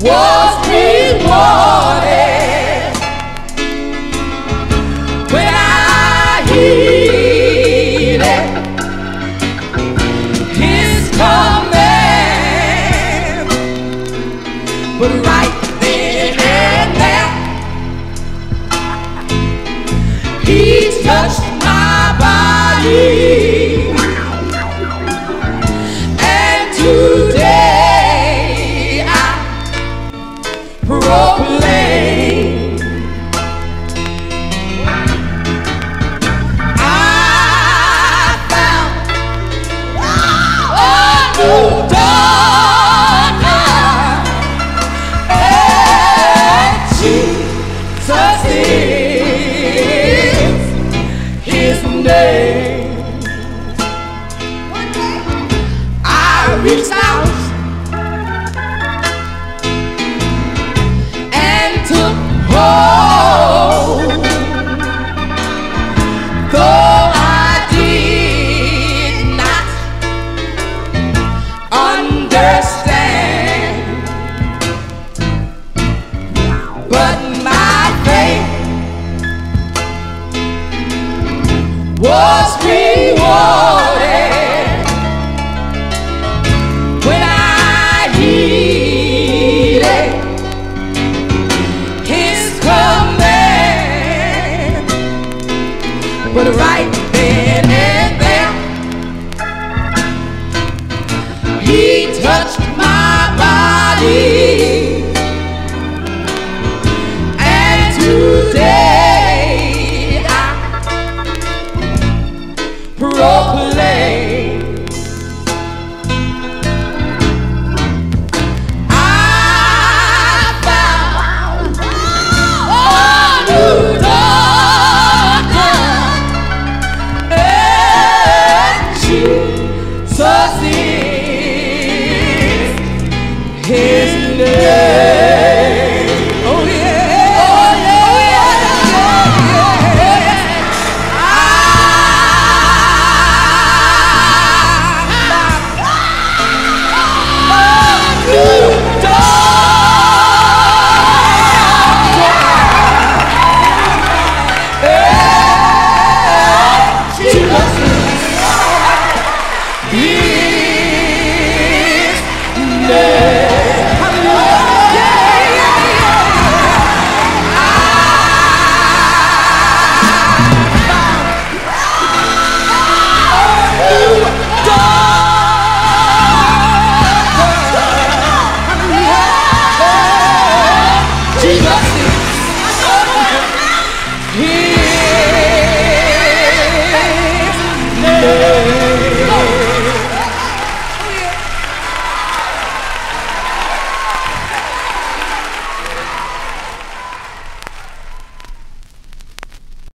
was rewarded when I heeded His command. But right then and there, He touched my body, and today I proclaim I found a new daughter, and Jesus is His name. I reached out and took hold, though I did not understand, but my faith was rewarded when I heeded His command. But right then and there, He touched my body, and today I proclaim I found a new daughter, and Jesus is His name. Oh yeah, oh yeah, oh yeah, I found a new daughter, and Jesus is His name.